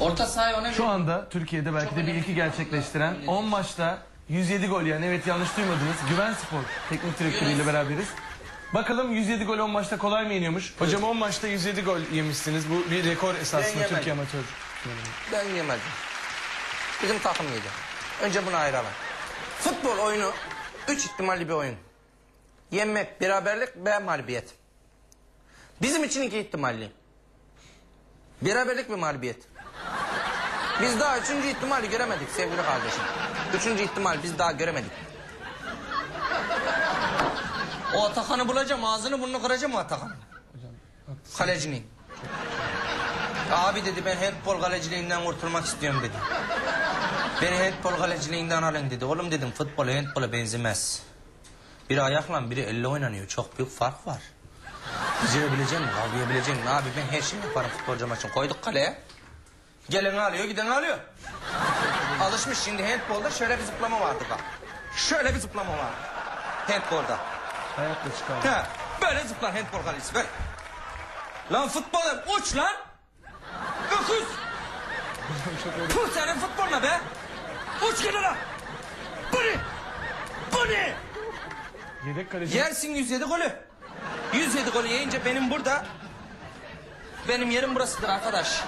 Orta sahayı ona... Şu anda Türkiye'de belki de bir ilki gerçekleştiren 10 maçta 107 gol, yani evet yanlış duymadınız. Güvenspor teknik direktörüyle beraberiz. Bakalım 107 gol 10 maçta kolay mı yeniyormuş? Hocam 10 maçta 107 gol yemişsiniz. Bu bir rekor esasında Türkiye amatör. Ben yemedim. Bizim takım yedi. Önce bunu ayıralım. Futbol oyunu 3 ihtimalli bir oyun. Yenmek, beraberlik ve mağlubiyet. Bizim için 2 ihtimalli. Beraberlik ve mağlubiyet. Biz daha 3. ihtimali göremedik sevgili kardeşim. 3. ihtimal biz daha göremedik. O Atakan'ı bulacağım, ağzını burnunu kıracağım o Atakan'ı. Kalecini. Abi dedi, ben handbol kaleciliğinden kurtulmak istiyorum dedi. Beni handbol kaleciliğinden alın dedi. Oğlum dedim, futbola handbola benzemez. Biri ayakla biri elle oynanıyor. Çok büyük fark var. Becerebileceğim mi? Kavrayabileceğim mi? Abi ben her şeyi yaparım futbolcu maçın. Koyduk kaleye. Gelen alıyor, giden alıyor. Alışmış. Şimdi handbolda şöyle bir zıplama vardı bak. Şöyle bir zıplama var. Handbolda. Ayakla çıkar. Ha, böyle zıplar handbol kalecisi böyle. Lan futbolda uç lan. Öküz. Puh senin futboluna be. Uç gene lan. Bu ne? Bu ne? Yedek kaleci. Yersin 107 golü. 107 golü yiyince benim burada... Benim yerim burasıdır arkadaş.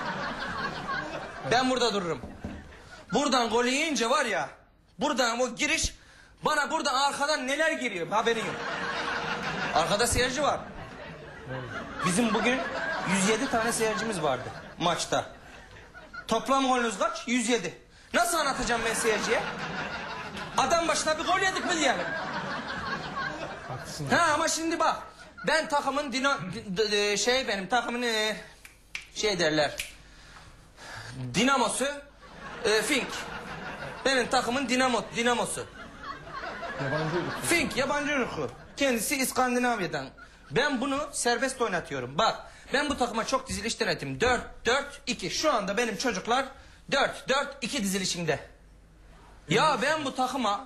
Ben burada dururum. Buradan golü yiyince var ya... Buradan o giriş... Bana buradan arkadan neler giriyor haberin yok. Arkada seyirci var. Bizim bugün 107 tane seyircimiz vardı maçta. Toplam golünüz kaç? 107. Nasıl anlatacağım ben seyirciye? Adam başına bir gol yedik mi diyelim. Haklısın. Ha ama şimdi bak. Ben takımın benim takımın şey derler. Dinamosu Fink. Benim takımın dinamosu. Yabancı ırkı. Fink yabancı ırkı. Kendisi İskandinavya'dan. Ben bunu serbest oynatıyorum. Bak ben bu takıma çok diziliş denedim. 4-4-2. Şu anda benim çocuklar 4-4-2 dizilişinde. Ya ben bu takıma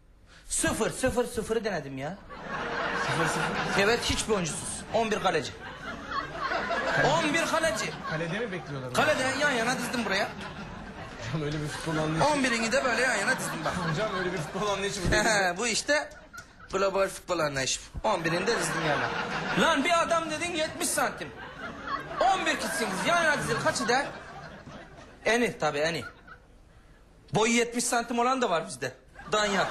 0-0-0'ı denedim ya. 0-0. Evet hiçbir oyuncusuz. 11 kaleci. 11 kaleci. Kalede mi bekliyorlar? Kalede yan yana dizdim buraya. Hocam öyle bir futbol anlayışı. 11'ini de böyle yan yana dizdim bak. Hocam öyle bir futbol anlayışı bu. Bu işte global futbol anlayışı. 11'ini de dizdim yana. Lan bir adam dedin 70 santim. 11 kişisiniz yan yana dizil kaç eder? Eni tabii eni. Boyu 70 santim olan da var bizde. Danyak.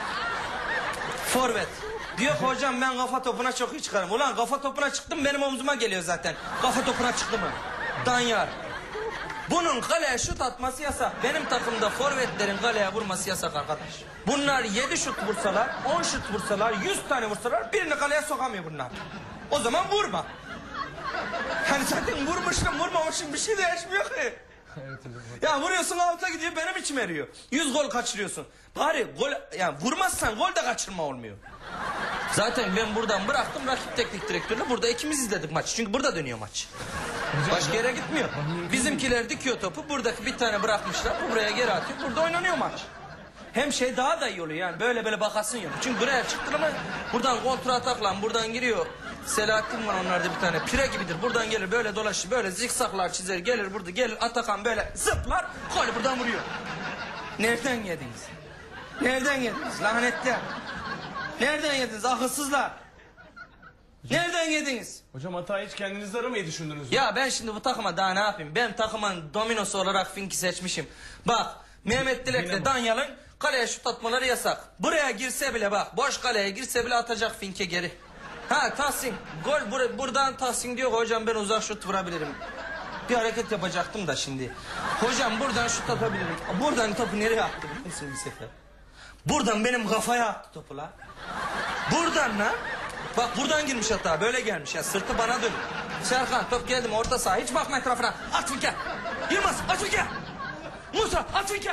Forvet. Diyor ki hocam ben kafa topuna çok iyi çıkarım. Ulan kafa topuna çıktım benim omzuma geliyor zaten. Kafa topuna çıktı mı? Danyar. Bunun kaleye şut atması yasak. Benim takımda forvetlerin kaleye vurması yasak arkadaş. Bunlar 7 şut vursalar, 10 şut vursalar, 100 tane vursalar birini kaleye sokamıyor bunlar. O zaman vurma. Hani zaten vurmuşsun vurmamışsın bir şey değişmiyor ki. Evet hocam. Ya vuruyorsun alta gidiyor benim içim eriyor. 100 gol kaçırıyorsun. Bari gol yani vurmazsan gol de kaçırma olmuyor. Zaten ben buradan bıraktım rakip teknik direktörle burada ikimiz izledik maçı. Çünkü burada dönüyor maç. Başka yere gitmiyor. Bizimkiler dikiyor topu. Buradaki bir tane bırakmışlar. Bu buraya geri atıyor. Burada oynanıyor maç. Hem şey daha da iyi oluyor yani. Böyle bakasın yok. Çünkü buraya çıktın ama buradan kontra atakla buradan giriyor. Selahattin var onlarda bir tane. Pire gibidir. Buradan gelir böyle dolaşır. Böyle zikzaklar çizer. Gelir burada gelir Atakan böyle zıplar. Golü buradan vuruyor. Nereden yediniz? Nereden yediniz? Lanetler. Nereden yediniz akılsızlar? Nereden yediniz? Hocam hata hiç kendinizde aramayı düşündünüz mü? Ya ben şimdi bu takıma daha ne yapayım? Ben takımın dominosu olarak Fink'i seçmişim. Bak Mehmet Dilek'le Danyal'ın kaleye şut atmaları yasak. Buraya girse bile bak boş kaleye girse bile atacak Fink'e geri. Ha Tahsin gol buradan Tahsin diyor hocam ben uzak şut vurabilirim. Bir hareket yapacaktım da şimdi. Hocam buradan şut atabilirim. Buradan topu nereye attı biliyor musun bir sefer? Buradan benim kafaya attı topu la. Buradan la. Bak buradan girmiş hata böyle gelmiş ya sırtı bana dön. Serkan top geldi mi orta saha hiç bakma etrafına. At Fink'e. Yılmaz at Fink'e. Musa at Fink'e.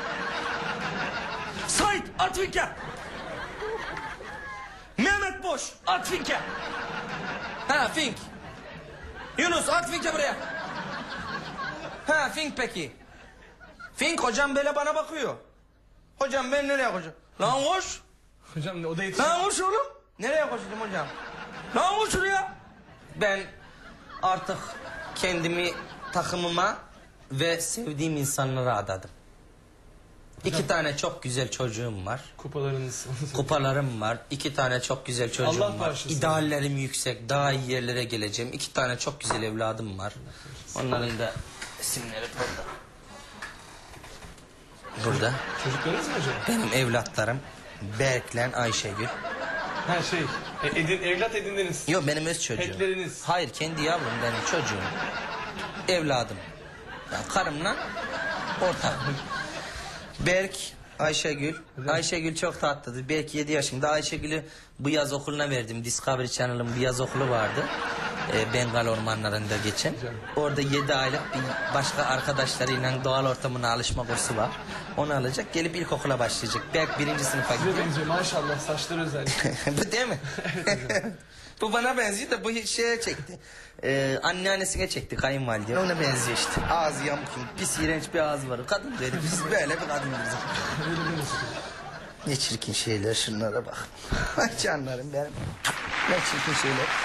Sait at Fink'e. Mehmet Boş at Fink'e. Ha Fink. Yunus at Fink'e buraya. Ha Fink peki. Fink hocam böyle bana bakıyor. Hocam ben nereye koşacağım? Lan koş. Hocam o da yetişiyor. Lan koş oğlum. Nereye koşacağım hocam? Lan koş şuraya. Ben artık kendimi takımıma ve sevdiğim insanlara adadım. 2 tane çok güzel çocuğum var. Kupalarınız. Kupalarım var. 2 tane çok güzel çocuğum Allah var. bağışlasın. İdeallerim yüksek. Daha iyi yerlere geleceğim. 2 tane çok güzel evladım var. Onların da isimleri burada. Burada. Çocuklarınız mı hocam? Benim evlatlarım Berklen Ayşegül. Ha evlat edindiniz. Yok benim öz çocuğum. Petleriniz. Hayır kendi yavrum benim çocuğum. Evladım. Yani karımla ortak. Berk, Ayşegül. Ayşegül çok tatlıdır. Berk 7 yaşında. Ayşegül'ü bu yaz okuluna verdim. Discovery Channel'ın bir yaz okulu vardı. Bengal ormanlarında geçen. Orada 7 aylık bir başka arkadaşlarıyla doğal ortamına alışma kursu var. Onu alacak. Gelip ilkokula başlayacak. Berk 1. sınıfa Size gidiyor. benziyor maşallah saçları özellikle. Bu değil mi? Bu bana benziyor da bu şeye çekti. Anneannesine çekti kayınvalide. Ona benziyor işte. Ağzı yamuk, pis iğrenç bir ağzı var. Kadın böyle biz böyle bir kadın bizim. Ne çirkin şeyler şunlara bak. Ay canlarım benim. Ne çirkin şeyler.